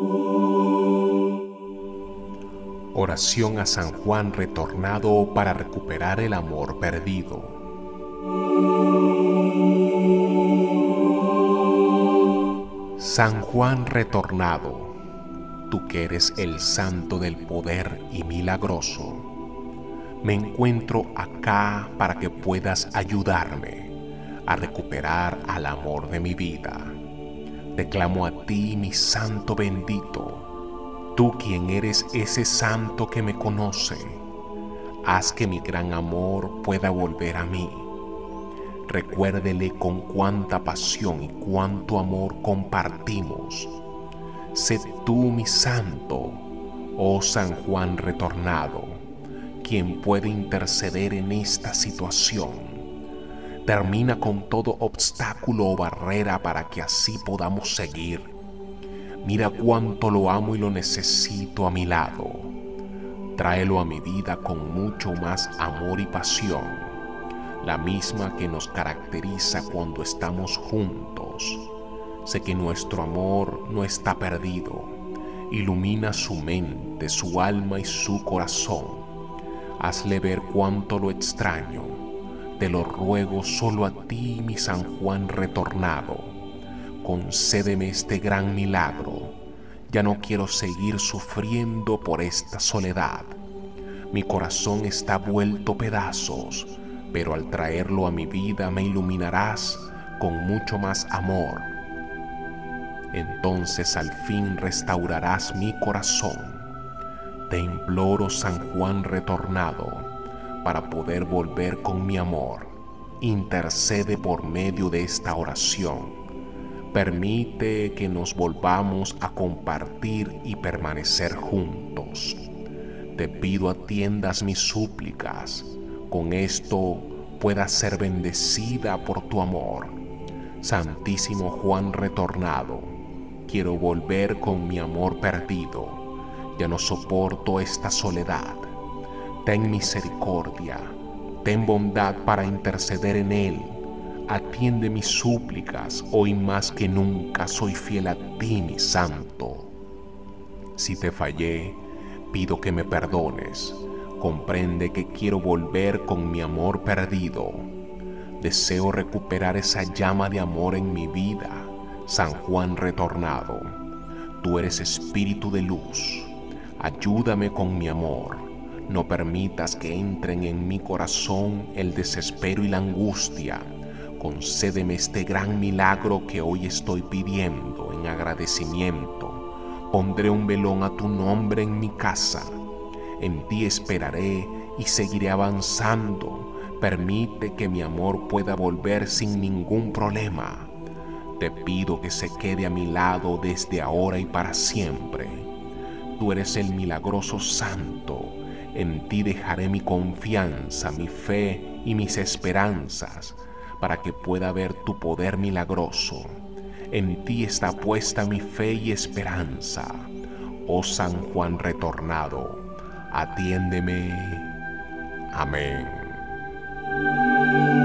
Oración a San Juan retornado para recuperar el amor perdido. San Juan retornado, tú que eres el santo del poder y milagroso, me encuentro acá para que puedas ayudarme a recuperar al amor de mi vida. Te clamo a ti, mi santo bendito, tú quien eres ese santo que me conoce. Haz que mi gran amor pueda volver a mí. Recuérdele con cuánta pasión y cuánto amor compartimos. Sé tú mi santo, oh San Juan retornado, quien puede interceder en esta situación. Termina con todo obstáculo o barrera para que así podamos seguir. Mira cuánto lo amo y lo necesito a mi lado. Tráelo a mi vida con mucho más amor y pasión, la misma que nos caracteriza cuando estamos juntos. Sé que nuestro amor no está perdido. Ilumina su mente, su alma y su corazón. Hazle ver cuánto lo extraño. Te lo ruego solo a ti, mi San Juan retornado. Concédeme este gran milagro. Ya no quiero seguir sufriendo por esta soledad. Mi corazón está vuelto pedazos, pero al traerlo a mi vida me iluminarás con mucho más amor. Entonces al fin restaurarás mi corazón. Te imploro, San Juan retornado, para poder volver con mi amor. Intercede por medio de esta oración. Permite que nos volvamos a compartir y permanecer juntos. Te pido atiendas mis súplicas. Con esto puedas ser bendecida por tu amor. Santísimo Juan retornado, quiero volver con mi amor perdido. Ya no soporto esta soledad. Ten misericordia, ten bondad para interceder en él. Atiende mis súplicas, hoy más que nunca soy fiel a ti, mi santo. Si te fallé, pido que me perdones. Comprende que quiero volver con mi amor perdido. Deseo recuperar esa llama de amor en mi vida, San Juan retornado. Tú eres espíritu de luz. Ayúdame con mi amor. No permitas que entren en mi corazón el desespero y la angustia. Concédeme este gran milagro que hoy estoy pidiendo en agradecimiento. Pondré un velón a tu nombre en mi casa. En ti esperaré y seguiré avanzando. Permite que mi amor pueda volver sin ningún problema. Te pido que se quede a mi lado desde ahora y para siempre. Tú eres el milagroso santo. En ti dejaré mi confianza, mi fe y mis esperanzas, para que pueda ver tu poder milagroso. En ti está puesta mi fe y esperanza. Oh San Juan retornado, atiéndeme. Amén.